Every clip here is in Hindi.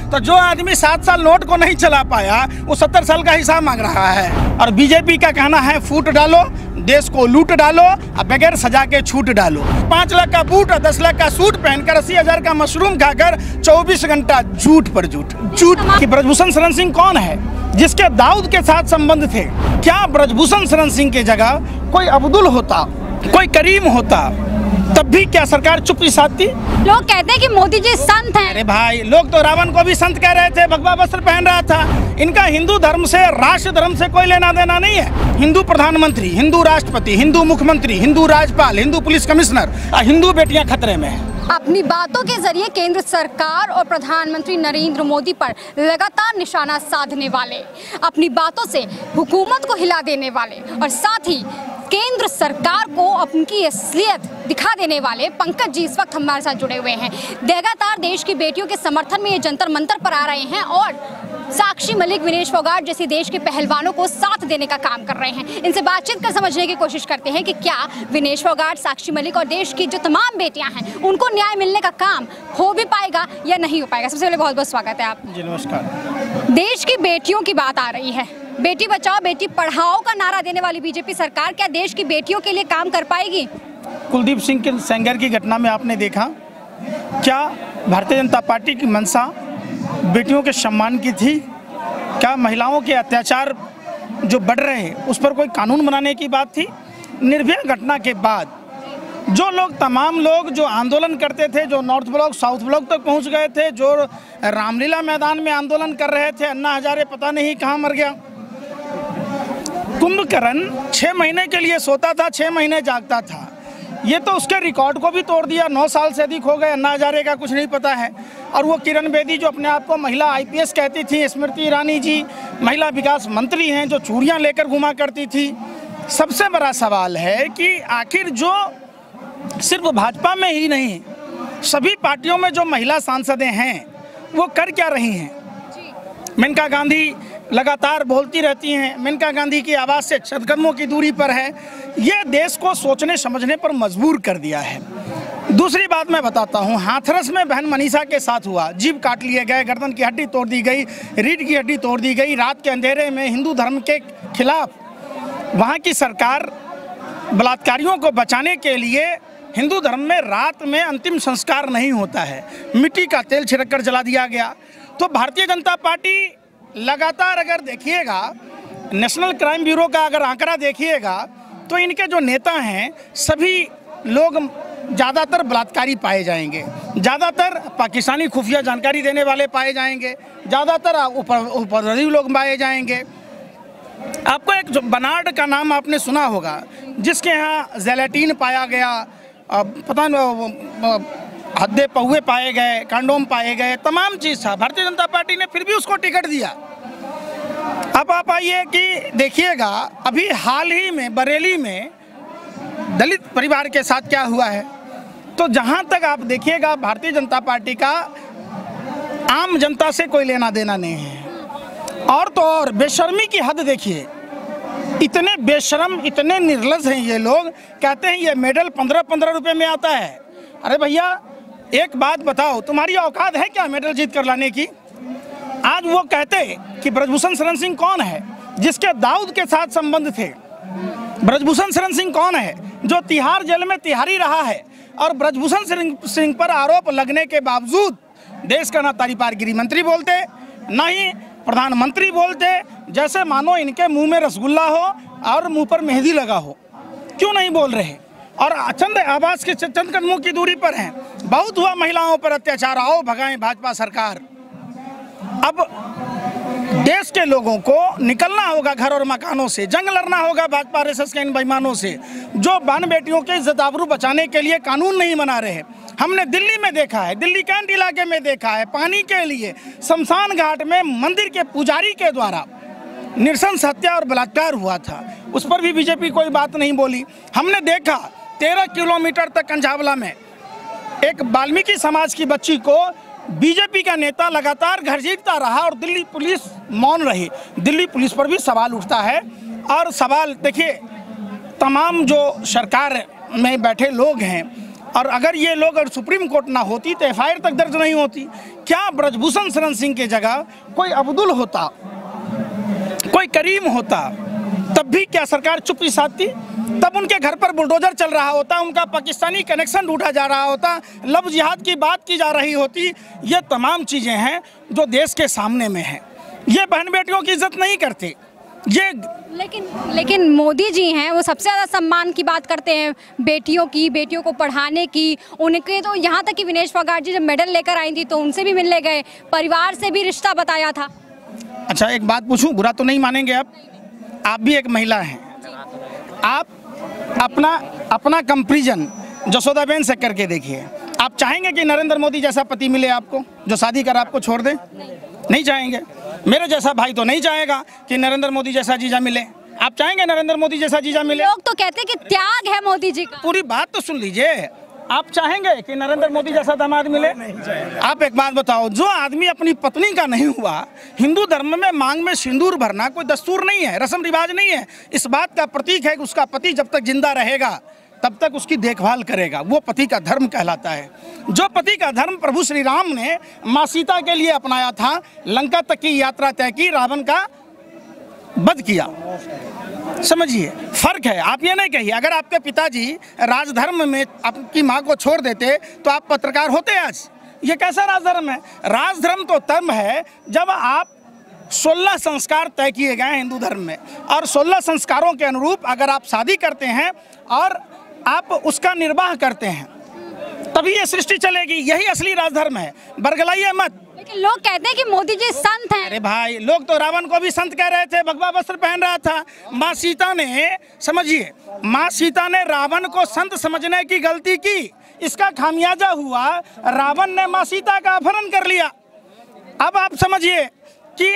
तो जो आदमी 7 साल नोट को नहीं चला पाया वो 70 साल का हिसाब मांग रहा है। और बीजेपी का कहना है फूट डालो, देश को लूट डालो और बगैर सजा के छूट डालो। 5 लाख का बूट और 10 लाख का सूट पहनकर 80,000 का मशरूम खाकर 24 घंटा झूठ पर झूठ कि ब्रजभूषण शरण सिंह कौन है जिसके दाऊद के साथ संबंध थे? क्या ब्रजभूषण शरण सिंह की जगह कोई अब्दुल होता, कोई करीम होता, तब भी क्या सरकार चुप साधती? लोग कहते हैं कि मोदी जी संत हैं। अरे भाई, लोग तो रावण को भी संत कह रहे थे, भगवा वस्त्र पहन रहा था। इनका हिंदू धर्म से, राष्ट्र धर्म से कोई लेना देना नहीं है। हिंदू प्रधानमंत्री, हिंदू राष्ट्रपति, हिंदू मुख्यमंत्री, हिंदू राज्यपाल, हिंदू पुलिस कमिश्नर, हिंदू बेटियां खतरे में है। अपनी बातों के जरिए केंद्र सरकार और प्रधानमंत्री नरेंद्र मोदी पर लगातार निशाना साधने वाले, अपनी बातों से हुकूमत को हिला देने वाले और साथ ही केंद्र सरकार को उनकी असलियत दिखा देने वाले पंकज जी इस वक्त हमारे साथ जुड़े हुए हैं। लगातार देश की बेटियों के समर्थन में ये जंतर मंतर पर आ रहे हैं और साक्षी मलिक, विनेश फोगाट जैसे देश के पहलवानों को साथ देने का काम कर रहे हैं। इनसे बातचीत कर समझने की कोशिश करते हैं कि क्या विनेश फोगाट, साक्षी मलिक और देश की जो तमाम बेटियां हैं उनको न्याय मिलने का काम हो भी पाएगा या नहीं हो पाएगा। सबसे पहले बहुत बहुत स्वागत है आप। जी नमस्कार। देश की बेटियों की बात आ रही है, बेटी बचाओ बेटी पढ़ाओ का नारा देने वाली बीजेपी सरकार क्या देश की बेटियों के लिए काम कर पाएगी? कुलदीप सिंह के सेंगर की घटना में आपने देखा, क्या भारतीय जनता पार्टी की मंशा बेटियों के सम्मान की थी? क्या महिलाओं के अत्याचार जो बढ़ रहे हैं उस पर कोई कानून बनाने की बात थी? निर्भया घटना के बाद जो लोग, तमाम लोग जो आंदोलन करते थे, जो नॉर्थ ब्लॉक साउथ ब्लॉक तक पहुंच गए थे, जो रामलीला मैदान में आंदोलन कर रहे थे, अन्ना हजारे पता नहीं कहाँ मर गया। कुंभकर्ण 6 महीने के लिए सोता था, 6 महीने जागता था। ये तो उसके रिकॉर्ड को भी तोड़ दिया। 9 साल से अधिक हो गए, अन्ना हजारे का कुछ नहीं पता है। और वो किरण बेदी जो अपने आप को महिला IPS कहती थी, स्मृति ईरानी जी महिला विकास मंत्री हैं जो चूड़ियाँ लेकर घुमा करती थी। सबसे बड़ा सवाल है कि आखिर जो सिर्फ भाजपा में ही नहीं, सभी पार्टियों में जो महिला सांसदें हैं वो कर क्या रही हैं? मेनका गांधी लगातार बोलती रहती हैं, मेनका गांधी की आवाज़ से चंद कदमों की दूरी पर है। ये देश को सोचने समझने पर मजबूर कर दिया है। दूसरी बात मैं बताता हूँ, हाथरस में बहन मनीषा के साथ हुआ, जीभ काट लिए गए, गर्दन की हड्डी तोड़ दी गई, रीढ़ की हड्डी तोड़ दी गई। रात के अंधेरे में हिंदू धर्म के खिलाफ वहाँ की सरकार बलात्कारियों को बचाने के लिए, हिंदू धर्म में रात में अंतिम संस्कार नहीं होता है, मिट्टी का तेल छिड़क कर जला दिया गया। तो भारतीय जनता पार्टी लगातार, अगर देखिएगा नेशनल क्राइम ब्यूरो का अगर आंकड़ा देखिएगा तो इनके जो नेता हैं सभी लोग ज़्यादातर बलात्कारी पाए जाएंगे, ज़्यादातर पाकिस्तानी खुफिया जानकारी देने वाले पाए जाएंगे, ज़्यादातर उपद्रवी लोग पाए जाएंगे। आपको एक जो बनार्ड का नाम आपने सुना होगा, जिसके यहाँ जेलेटिन पाया गया, पता नहीं हद्दे पहुए पाए गए, कंडोम पाए गए, तमाम चीज़ था। भारतीय जनता पार्टी ने फिर भी उसको टिकट दिया। अब आप आइए कि देखिएगा अभी हाल ही में बरेली में दलित परिवार के साथ क्या हुआ है। तो जहां तक आप देखिएगा भारतीय जनता पार्टी का आम जनता से कोई लेना देना नहीं है। और तो और बेशर्मी की हद देखिए, इतने बेशर्म, इतने निर्लज हैं ये लोग। कहते हैं ये मेडल 15-15 रुपये में आता है। अरे भैया एक बात बताओ, तुम्हारी औकात है क्या मेडल जीत कर लाने की? आज वो कहते कि ब्रजभूषण शरण सिंह कौन है जिसके दाऊद के साथ संबंध थे? ब्रजभूषण शरण सिंह कौन है जो तिहाड़ जेल में तिहारी रहा है? और ब्रजभूषण सिंह पर आरोप लगने के बावजूद देश का ना तारीपार गृह मंत्री बोलते, ना ही प्रधानमंत्री बोलते, जैसे मानो इनके मुंह में रसगुल्ला हो और मुंह पर मेहंदी लगा हो। क्यों नहीं बोल रहे? और चंद आवाज के चंद कदमों की दूरी पर हैं। बहुत हुआ महिलाओं पर अत्याचार, आओ भगाएं भाजपा सरकार। अब देश के लोगों को निकलना होगा घर और मकानों से, जंग लड़ना होगा भाजपा RSS के इन बेईमानों से जो बहन बेटियों के इज्जत आबरू बचाने के लिए कानून नहीं बना रहे। हमने दिल्ली में देखा है, दिल्ली कैंट इलाके में देखा है, पानी के लिए शमशान घाट में मंदिर के पुजारी के द्वारा नृशंस हत्या और बलात्कार हुआ था, उस पर भी बीजेपी कोई बात नहीं बोली। हमने देखा 13 किलोमीटर तक कंझावला में एक वाल्मीकि समाज की बच्ची को बीजेपी का नेता लगातार घसीटता रहा और दिल्ली पुलिस मौन रही। दिल्ली पुलिस पर भी सवाल उठता है। और सवाल देखिए, तमाम जो सरकार में बैठे लोग हैं और अगर ये लोग अगर सुप्रीम कोर्ट ना होती तो एफआईआर तक दर्ज नहीं होती। क्या ब्रजभूषण शरण सिंह की जगह कोई अब्दुल होता, कोई करीम होता, तब भी क्या सरकार चुप ही साधती? तब उनके घर पर बुलडोजर चल रहा होता, उनका पाकिस्तानी कनेक्शन ढूंढा जा रहा होता, लव जिहाद की बात की जा रही होती। ये तमाम चीज़ें हैं जो देश के सामने में हैं। ये बहन बेटियों की इज्जत नहीं करते ये। लेकिन मोदी जी हैं, वो सबसे ज़्यादा सम्मान की बात करते हैं, बेटियों की, बेटियों को पढ़ाने की। उनके तो यहाँ तक कि विनेश फोगाट जी जब मेडल लेकर आई थी तो उनसे भी मिलने गए, परिवार से भी रिश्ता बताया था। अच्छा, एक बात पूछूं, बुरा तो नहीं मानेंगे आप भी एक महिला हैं, आप अपना कंपैरिजन जसोदाबेन से करके देखिए। आप चाहेंगे कि नरेंद्र मोदी जैसा पति मिले आपको, जो शादी कर आपको छोड़ दे? नहीं चाहेंगे। मेरे जैसा भाई तो नहीं चाहेगा कि नरेंद्र मोदी जैसा जीजा मिले। आप चाहेंगे नरेंद्र मोदी जैसा जीजा मिले? लोग तो कहते हैं कि त्याग है मोदी जी का। पूरी बात तो सुन लीजिए। आप चाहेंगे कि नरेंद्र मोदी जैसा दामाद मिले? आप एक बात बताओ, जो आदमी अपनी पत्नी का नहीं हुआ, हिंदू धर्म में मांग में सिंदूर भरना कोई दस्तूर नहीं है, रस्म रिवाज नहीं है। इस बात का प्रतीक है कि उसका पति जब तक जिंदा रहेगा तब तक उसकी देखभाल करेगा, वो पति का धर्म कहलाता है। जो पति का धर्म प्रभु श्री राम ने माँ सीता के लिए अपनाया था, लंका तक की यात्रा तय की, रावण का वध किया। समझिए, फर्क है। आप ये नहीं कहिए, अगर आपके पिताजी राजधर्म में आपकी माँ को छोड़ देते तो आप पत्रकार होते आज। ये कैसा राजधर्म है? राजधर्म तो तब है जब आप 16 संस्कार तय किए गए हिंदू धर्म में, और 16 संस्कारों के अनुरूप अगर आप शादी करते हैं और आप उसका निर्वाह करते हैं, तभी ये सृष्टि चलेगी। यही असली राजधर्म है, बरगलाइए मत। लेकिन लोग कहते हैं कि मोदी जी संत हैं। अरे भाई, लोग तो रावण को भी संत कह रहे थे, भगवा वस्त्र पहन रहा था। माँ सीता ने, समझिए, माँ सीता ने रावण को संत समझने की गलती की। इसका खामियाजा हुआ, रावण ने माँ सीता का अपहरण कर लिया। अब आप समझिए कि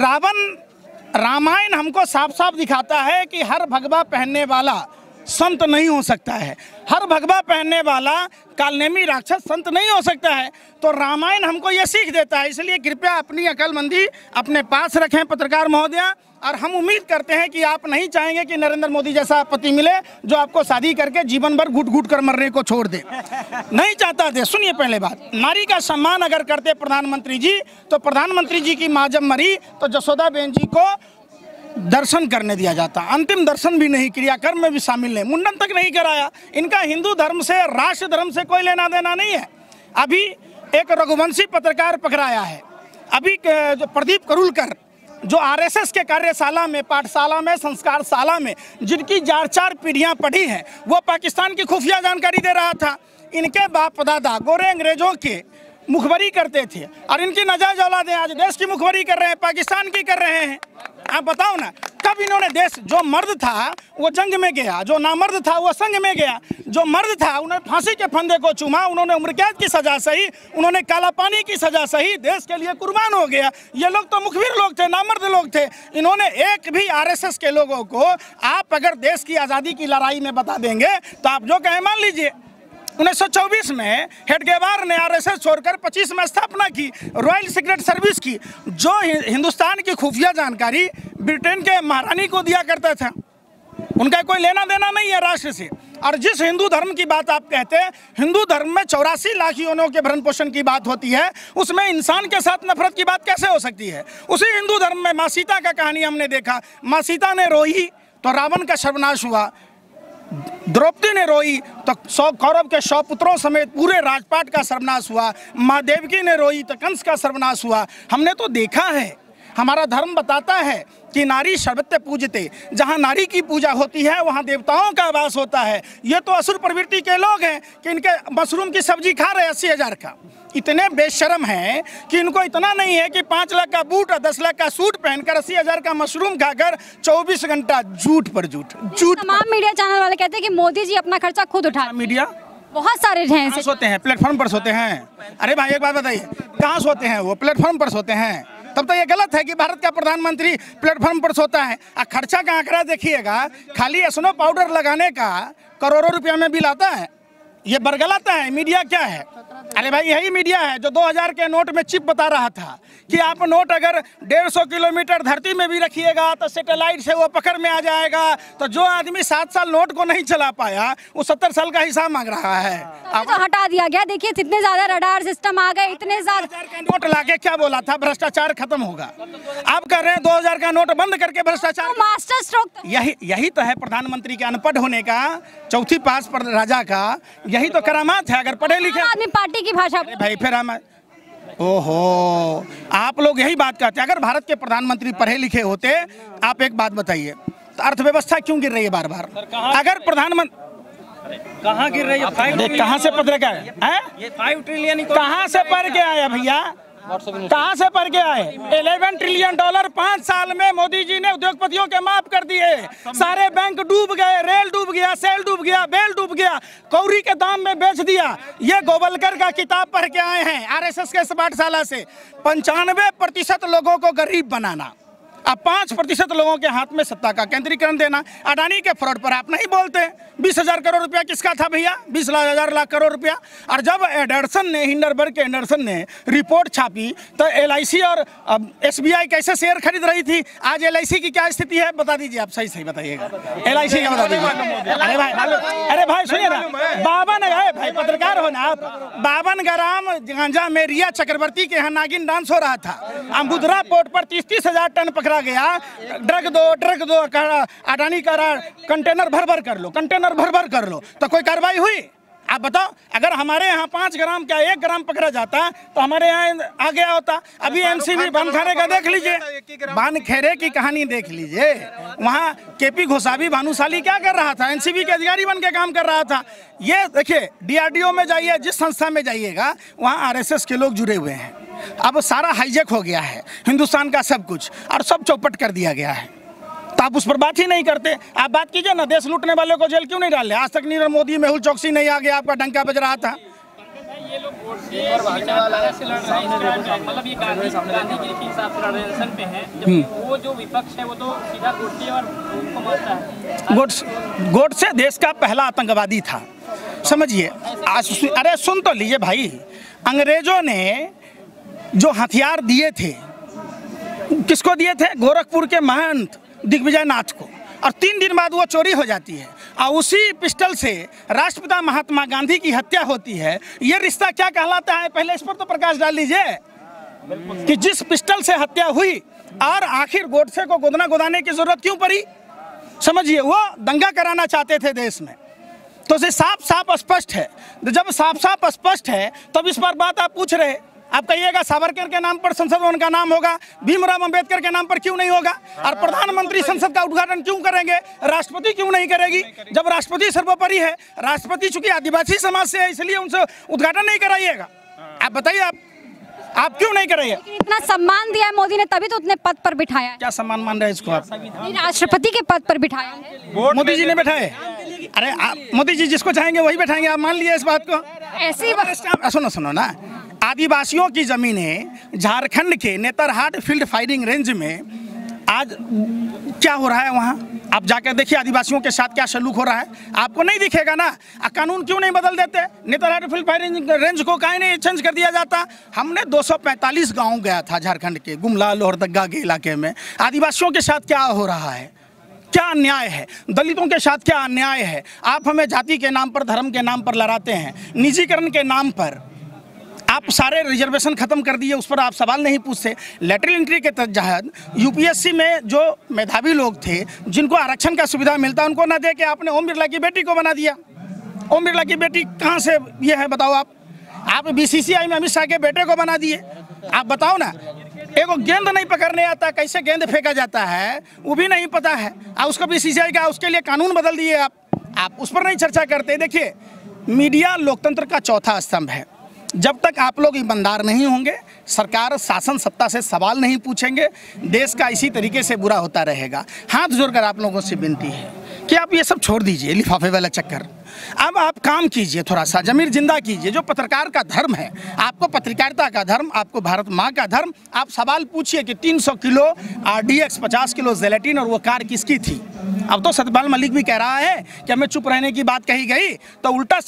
रामायण हमको साफ साफ दिखाता है कि हर भगवा पहनने वाला संत नहीं हो सकता है, हर भगवा पहनने वाला कालनेमी राक्षस संत नहीं हो सकता है। तो रामायण हमको ये सीख देता है। इसलिए कृपया अपनी अकलमंदी अपने पास रखें पत्रकार महोदया, और हम उम्मीद करते हैं कि आप नहीं चाहेंगे कि नरेंद्र मोदी जैसा पति मिले जो आपको शादी करके जीवन भर घुट घुट कर मरने को छोड़ दे। नहीं चाहता थे। सुनिए, पहले बात, नारी का सम्मान अगर करते प्रधानमंत्री जी, तो प्रधानमंत्री जी की माँ जब मरी तो जसोदाबेन जी को दर्शन करने दिया जाता। अंतिम दर्शन भी नहीं, क्रियाक्रम में भी शामिल नहीं, मुंडन तक नहीं कराया। इनका हिंदू धर्म से, राष्ट्र धर्म से कोई लेना देना नहीं है। अभी एक रघुवंशी पत्रकार पकड़ाया है, अभी जो प्रदीप करुलकर, जो आरएसएस के कार्यशाला में, पाठशाला में, संस्कारशाला में जिनकी 4 पीढ़ियां पढ़ी हैं, वो पाकिस्तान की खुफिया जानकारी दे रहा था। इनके बाप दादा गोरे अंग्रेजों के मुखबरी करते थे, और इनकी नाजायज औलादें आज देश की मुखबरी कर रहे हैं, पाकिस्तान की कर रहे हैं। आप बताओ ना, कब इन्होंने देश, जो मर्द था वो जंग में गया, जो नामर्द था वो संग में गया। जो मर्द था उन्होंने फांसी के फंदे को चूमा, उन्होंने उम्र कैद की सजा सही, उन्होंने काला पानी की सजा सही, देश के लिए कुर्बान हो गया। ये लोग तो मुखबिर लोग थे, नामर्द लोग थे। इन्होंने एक भी आरएसएस के लोगों को आप अगर देश की आज़ादी की लड़ाई में बता देंगे तो आप जो कहें मान लीजिए। 1924 में हेडगेवार ने आरएसएस छोड़कर 25 में स्थापना की, रॉयल सीक्रेट सर्विस की, जो हिंदुस्तान की खुफिया जानकारी ब्रिटेन के महारानी को दिया करता था। उनका कोई लेना देना नहीं है राष्ट्र से। और जिस हिंदू धर्म की बात आप कहते हैं, हिंदू धर्म में 84 लाख योनियों के भरण पोषण की बात होती है, उसमें इंसान के साथ नफरत की बात कैसे हो सकती है? उसी हिंदू धर्म में माँ सीता का कहानी हमने देखा। माँ सीता ने रोई तो रावण का सर्वनाश हुआ, द्रौपदी ने रोई तो कौरव के 100 पुत्रों समेत पूरे राजपाट का सर्वनाश हुआ। माँ देवकी ने रोई तो कंस का सर्वनाश हुआ। हमने तो देखा है, हमारा धर्म बताता है कि नारी सर्वत्र पूजते, जहाँ नारी की पूजा होती है वहाँ देवताओं का वास होता है। ये तो असुर प्रवृत्ति के लोग हैं कि इनके मशरूम की सब्जी खा रहे 80,000 का। इतने बेशर्म हैं कि इनको इतना नहीं है कि 5 लाख का बूट और 10 लाख का सूट पहनकर 80,000 का मशरूम खाकर 24 घंटा झूठ पर झूठ। तमाम मीडिया चैनल वाले कहते हैं कि मोदी जी अपना खर्चा खुद उठा। मीडिया बहुत सारे हैं, सोते हैं प्लेटफॉर्म पर सोते हैं। अरे भाई एक बात बताइए, कहाँ सोते हैं वो? प्लेटफॉर्म पर सोते हैं। तब तो ये गलत है कि भारत का प्रधानमंत्री प्लेटफॉर्म पर सोता है। खर्चा का आंकड़ा देखिएगा, खाली स्नो पाउडर लगाने का करोड़ों रुपया में बिल आता है। ये बरगलाता है। मीडिया क्या है? अरे भाई यही मीडिया है जो 2000 के नोट में चिप बता रहा था कि आप नोट अगर 150 किलोमीटर धरती में भी रखिएगा तो सैटेलाइट से वो पकड़ में आ जाएगा। तो जो आदमी 7 साल नोट को नहीं चला पाया वो 70 साल का हिसाब मांग रहा है। तो हटा दिया गया। देखिए कितने ज्यादा रडार सिस्टम आ गए, इतने ज्यादा 2000 का नोट लाके क्या बोला था? भ्रष्टाचार खत्म होगा। आप कर रहे हैं 2000 का नोट बंद करके भ्रष्टाचार। मास्टर स्ट्रोक यही तो है प्रधानमंत्री के अनपढ़ होने का, चौथी पास पर राजा का यही तो करामात है। अगर पढ़े लिखे आदमी पार्टी की भाषा भाई फिर हम ओहो आप लोग यही बात कहते हैं। अगर भारत के प्रधानमंत्री पढ़े लिखे होते, आप एक बात बताइए, तो अर्थव्यवस्था क्यों गिर रही है बार बार? अगर प्रधानमंत्री कहाँ गिर रही है? कहाँ से पढ़ के आए? ये 5 ट्रिलियन कहाँ से पढ़ के आया भैया? कहाँ से पढ़ के आए? 11 ट्रिलियन डॉलर 5 साल में मोदी जी ने उद्योगपतियों के माफ कर दिए। सारे बैंक डूब गए, रेल डूब गया, सेल डूब गया, बेल डूब गया, कौड़ी के दाम में बेच दिया। ये गोवलकर का किताब पढ़ के आए हैं आरएसएस के 60 साल से। 95% लोगों को गरीब बनाना, अब 5% लोगों के हाथ में सत्ता का केंद्रीकरण देना। अडानी के फ्रॉड पर आप नहीं बोलते। 20,000 करोड़ रुपया किसका था भैया? 20,000 लाख करोड़ रुपया। और जब एंडरसन ने हिंडरबर्ग के एंडरसन ने रिपोर्ट छापी तो LIC और SBI कैसे शेयर खरीद रही थी। आज LIC की क्या स्थिति है बता दीजिए आप, सही बताइएगा। LIC का बता दीजिए। अरे भाई सुनिए ना, 52 भाई पत्रकार हो ना आप, 52 ग्राम गांजा में रिया चक्रवर्ती के यहाँ नागिन डांस हो रहा था। अम्बुधरा पोर्ट पर 30,000 टन पकड़ा गया। ड्रग दो अडानी का कंटेनर भर कर लो, कंटेनर भर कर लो, तो कोई कार्रवाई हुई? आप बताओ। अगर हमारे यहाँ 5 ग्राम क्या 1 ग्राम पकड़ा जाता तो हमारे यहाँ आ गया होता। अभी NCB बानखेड़े का देख लीजिए, बानखेड़े की कहानी देख लीजिए। वहाँ KP घोसावी भानुशाली क्या कर रहा था? NCB के अधिकारी बन के काम कर रहा था। ये देखिए DRDO में जाइए, जिस संस्था में जाइएगा वहाँ RSS के लोग जुड़े हुए हैं। अब सारा हाईजेक हो गया है हिंदुस्तान का सब कुछ, और सब चौपट कर दिया गया है। तो आप उस पर बात ही नहीं करते। आप बात कीजिए ना, देश लूटने वालों को जेल क्यों नहीं डाले? आज तक नीरव मोदी, मेहुल चौकसी नहीं आ गया, आपका डंका बज रहा था। ये लोग वोट से ऐसे लड़ रहे हैं, मतलब ये गांधी के हिसाब से लड़ रहे हैं, पे हैं। जबकि वो जो विपक्ष है वो तो सीधा गोडसे और उनको मानता है। गोडसे देश का पहला आतंकवादी था, समझिए। अरे सुन तो लीजिए भाई, अंग्रेजों ने जो हथियार दिए थे किसको दिए थे? गोरखपुर के महंत दिग्विजय नाथ को। और 3 दिन बाद वो चोरी हो जाती है और उसी पिस्टल से राष्ट्रपिता महात्मा गांधी की हत्या होती है। ये रिश्ता क्या कहलाता है? पहले इस पर तो प्रकाश डाल लीजिए कि जिस पिस्टल से हत्या हुई और आखिर गोडसे को गोदना गोदाने की जरूरत क्यों पड़ी? समझिए, वो दंगा कराना चाहते थे देश में। तो ये साफ स्पष्ट है। जब साफ स्पष्ट है तब इस पर बात आप पूछ रहे। आप कहिएगा सावरकर के नाम पर संसद भवन का नाम होगा, भीमराव अंबेडकर के नाम पर क्यों नहीं होगा? और प्रधानमंत्री संसद का उद्घाटन क्यों करेंगे? राष्ट्रपति क्यों नहीं करेगी? जब राष्ट्रपति सर्वोपरि है, राष्ट्रपति चूंकि आदिवासी समाज से है इसलिए उनसे उद्घाटन नहीं कराइएगा। आप बताइए, आप क्यों नहीं कराइए? इतना सम्मान दिया है मोदी ने, तभी तो उतने पद पर बिठाया है। क्या सम्मान मान रहे हैं इसको आप? राष्ट्रपति के पद पर बिठाया है मोदी जी ने बैठाए। अरे मोदी जी जिसको चाहेंगे वही बैठाएंगे, आप मान लिए इस बात को? ऐसी सुनो ना, आदिवासियों की जमीनें झारखंड के नेतरहाट फील्ड फायरिंग रेंज में आज क्या हो रहा है वहाँ आप जाकर देखिए। आदिवासियों के साथ क्या सलूक हो रहा है आपको नहीं दिखेगा ना? कानून क्यों नहीं बदल देते? नेतरहाट फील्ड फायरिंग रेंज को काहे नहीं चेंज कर दिया जाता? हमने 245 गांव गया था झारखंड के गुमला लोहरदगा के इलाके में। आदिवासियों के साथ क्या हो रहा है, क्या अन्याय है, दलितों के साथ क्या अन्याय है। आप हमें जाति के नाम पर, धर्म के नाम पर लड़ाते हैं, निजीकरण के नाम पर आप सारे रिजर्वेशन खत्म कर दिए, उस पर आप सवाल नहीं पूछते। लेटरल एंट्री के तहत UPSC में जो मेधावी लोग थे जिनको आरक्षण का सुविधा मिलता उनको ना दे के आपने ओम बिरला की बेटी को बना दिया। ओम बिरला की बेटी कहाँ से ये है बताओ आप BCCI में अमित शाह के बेटे को बना दिए। आप बताओ ना, एगो गेंद नहीं पकड़ने आता, कैसे गेंद फेंका जाता है वो भी नहीं पता है, और उसको BCCI का उसके लिए कानून बदल दिए आप उस पर नहीं चर्चा करते। देखिए, मीडिया लोकतंत्र का चौथा स्तंभ है। जब तक आप लोग ईमानदार नहीं होंगे, सरकार शासन सत्ता से सवाल नहीं पूछेंगे, देश का इसी तरीके से बुरा होता रहेगा। हाथ जोड़कर आप लोगों से विनती है कि आप ये सब छोड़ दीजिए, लिफाफे वाला चक्कर। अब आप काम कीजिए, थोड़ा सा जमीर जिंदा कीजिए। जो पत्रकार का धर्म है, आपको पत्रकारिता का धर्म, आपको भारत माँ का धर्म, आप सवाल पूछिए कि 300 किलो RDX, 50 किलो जेलेटिन और वो कार किसकी थी। अब तो सतपाल मलिक भी कह रहा है कि हमें चुप रहने की बात कही गई, तो उल्टा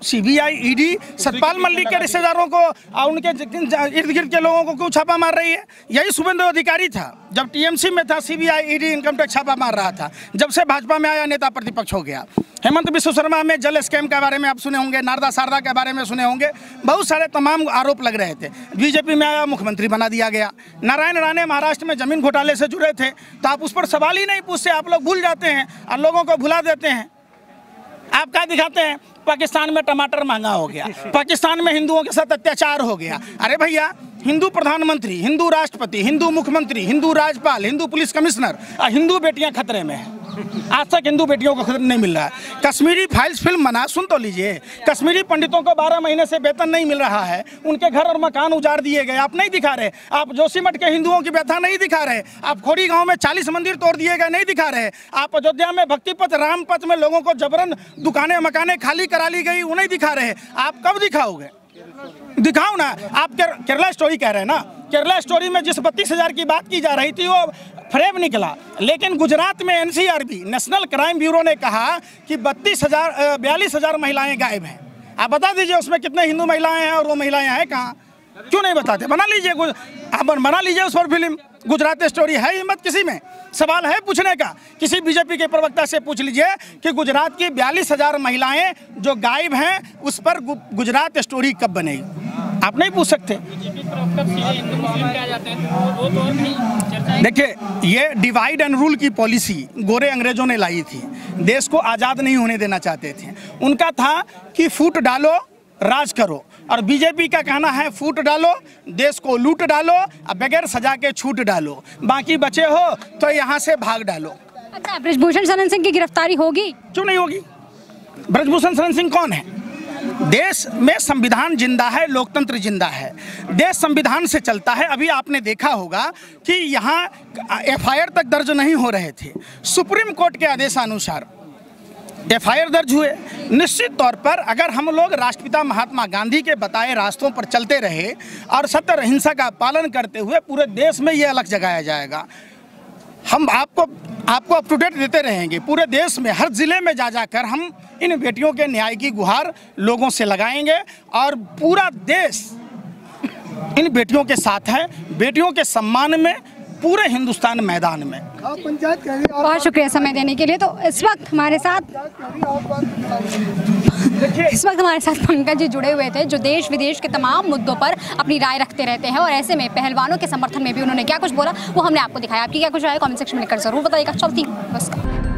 सीबीआई, ईडी सतपाल मलिक के रिश्तेदारों को और उनके इर्द गिर्द के लोगों को क्यों छापा मार रही है? यही शुभेंदु अधिकारी था, जब टीएमसी में था, सीबीआई, ईडी, इनकम टैक्स छापा मार रहा था। जब से भाजपा में आया, नेता प्रतिपक्ष हो गया। हेमंत बिस्व शर्मा में जल स्कैम के बारे में आप सुने होंगे, नारदा शारदा के बारे में सुने होंगे, बहुत सारे तमाम आरोप लग रहे थे। बीजेपी में आया, मुख्यमंत्री बना दिया गया। नारायण राणे महाराष्ट्र में जमीन घोटाले से जुड़े थे, तो आप उस पर सवाल ही नहीं पूछते, आप लोग भूल जाते हैं और लोगों को भुला देते हैं। आप क्या दिखाते हैं? पाकिस्तान में टमाटर महंगा हो गया, पाकिस्तान में हिंदुओं के साथ अत्याचार हो गया। अरे भैया, हिंदू प्रधानमंत्री, हिंदू राष्ट्रपति, हिंदू मुख्यमंत्री, हिंदू राज्यपाल, हिंदू पुलिस कमिश्नर और हिंदू बेटियां खतरे में हैं। आज तक हिंदू बेटियों को खतरा नहीं मिल रहा है। कश्मीरी फाइल्स फिल्म बना, सुन तो लीजिए, कश्मीरी पंडितों को 12 महीने से वेतन नहीं मिल रहा है, उनके घर और मकान उजाड़ दिए गए, आप नहीं दिखा रहे। आप जोशीमठ के हिंदुओं की व्यथा नहीं दिखा रहे। आप खोड़ी गांव में 40 मंदिर तोड़ दिए गए, नहीं दिखा रहे। आप अयोध्या में भक्ति पथ, राम पथ में लोगों को जबरन दुकानें मकानें खाली करा ली गई, वो नहीं दिखा रहे। आप कब दिखाओगे? दिखाओ ना। आप केरला स्टोरी कह रहे हैं ना, केरला स्टोरी में जिस 32,000 की बात की जा रही थी वो फ्रेब निकला, लेकिन गुजरात में एनसीआरबी, नेशनल क्राइम ब्यूरो ने कहा कि 42,000 महिलाएं गायब हैं। आप बता दीजिए उसमें कितने हिंदू महिलाएं हैं और वो महिलाएं हैं कहाँ? क्यों नहीं बताते? बना लीजिए, आप बना लीजिए उस पर फिल्म। गुजरात स्टोरी है हिम्मत किसी में? सवाल है पूछने का? किसी बीजेपी के प्रवक्ता से पूछ लीजिए कि गुजरात की 42,000 महिलाएं जो गायब हैं उस पर गुजरात स्टोरी कब बनेगी? आप नहीं पूछ सकते। देखिए, ये डिवाइड एंड रूल की पॉलिसी गोरे अंग्रेजों ने लाई थी, देश को आज़ाद नहीं होने देना चाहते थे। उनका था कि फूट डालो राज करो, और बीजेपी का कहना है फूट डालो, देश को लूट डालो, और बगैर सजा के छूट डालो, बाकी बचे हो तो यहाँ से भाग डालो। अच्छा, ब्रजभूषण शरण सिंह की गिरफ्तारी होगी? क्यों नहीं होगी? ब्रजभूषण शरण सिंह कौन है? देश में संविधान जिंदा है, लोकतंत्र जिंदा है, देश संविधान से चलता है। अभी आपने देखा होगा कि यहाँ एफआईआर तक दर्ज नहीं हो रहे थे, सुप्रीम कोर्ट के आदेशानुसार एफआईआर दर्ज हुए। निश्चित तौर पर अगर हम लोग राष्ट्रपिता महात्मा गांधी के बताए रास्तों पर चलते रहे और सत्य अहिंसा का पालन करते हुए, पूरे देश में ये अलग जगाया जाएगा। हम आपको अप टू डेट देते रहेंगे। पूरे देश में हर जिले में जा जाकर हम इन बेटियों के न्याय की गुहार लोगों से लगाएंगे, और पूरा देश इन बेटियों के साथ है। बेटियों के सम्मान में पूरे हिंदुस्तान मैदान में। बहुत शुक्रिया समय देने के लिए। तो इस वक्त हमारे साथ पंकज जी जुड़े हुए थे, जो देश विदेश के तमाम मुद्दों पर अपनी राय रखते रहते हैं, और ऐसे में पहलवानों के समर्थन में भी उन्होंने क्या कुछ बोला वो हमने आपको दिखाया। आपकी क्या कुछ राय कमेंट सेक्शन में लिखकर जरूर बताइएगा। चलती हूँ, नमस्कार।